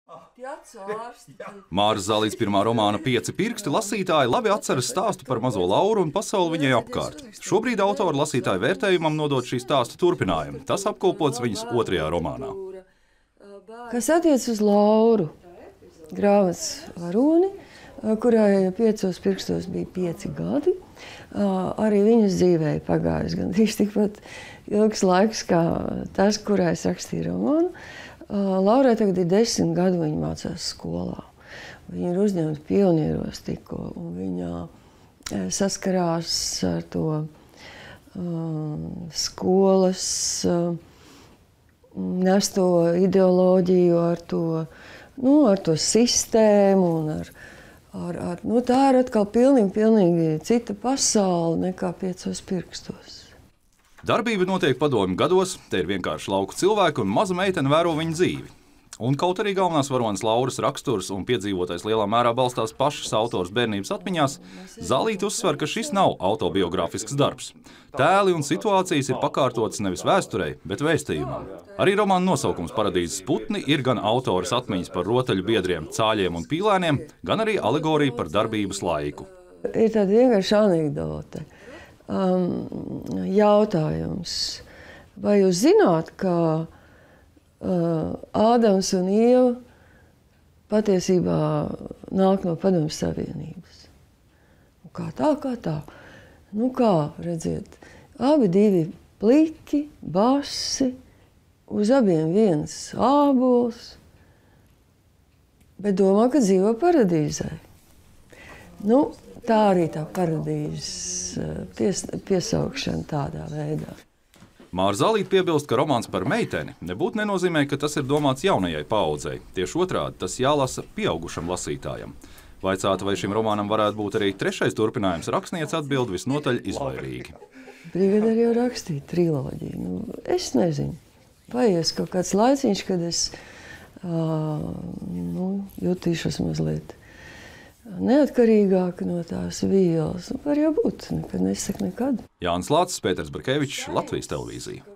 Māras Zalītes pirmā romāna Pieci pirksti lasītāji labi atceras stāstu par mazo Lauru un pasauli viņai apkārt. Šobrīd autora lasītāju vērtējumam nodot šī stāsta turpinājumu. Tas apkopots viņas otrajā romānā. Kas attiec uz Lauru, grāmatas varoni, kurai piecos pirkstos bija 5 gadi, arī viņas dzīvē pagājis gandrīz tikpat ilgs laiks kā tas, kurā es rakstīju romānu. Laurai tagad ir 10 gadu, viņa mācās skolā. Viņa ir uzņemta pionieros tikko, un viņa saskarās ar to skolas nesto ideoloģiju, ar to sistēmu, un tā ir atkal pilnīgi cita pasaule nekā Piecos pirkstos. Darbība notiek padomju gados, te ir vienkārši lauku cilvēki un maza meitene vēro viņu dzīvi. Un kaut arī galvenās varonas Lauras raksturs un piedzīvotais lielā mērā balstās pašas autors bērnības atmiņās, Zalīte uzsver, ka šis nav autobiogrāfisks darbs. Tēli un situācijas ir pakārtotas nevis vēsturei, bet vēstījumam. Arī romāna nosaukums Paradīzes putni ir gan autoras atmiņas par rotaļu biedriem, cāļiem un pīlēniem, gan arī alegorija par darbības laiku. Ir tāda vienkārši anekdote. Jautājums. Vai jūs zināt, ka Ādams un Ieva patiesībā nāk no Padomju Savienības? Kā tā? Nu kā, redziet, abi divi pliki, basi, uz abiem viens ābols, bet domā, ka dzīvo paradīzē. Nu, tā arī tā paradīzes piesaukšana tādā veidā. Māra Zalīte piebilst, ka romāns par meiteni nebūtu nenozīmē, ka tas ir domāts jaunajai paaudzei. Tieši otrādi, tas jālasa pieaugušam lasītājam. Vaicāta, vai šim romānam varētu būt arī 3. turpinājums, rakstniece atbild visnotaļ izvairīgi. Brīvība arī jau rakstīja triloģiju. Es nezinu. Paies kaut kāds laiciņš, kad es jutīšos mazliet neatkarīgāk no tās vielas. Var jau būt, nekad nesaka nekad. Jānis Lācis, Pēters Barkevičs, Latvijas televīzija.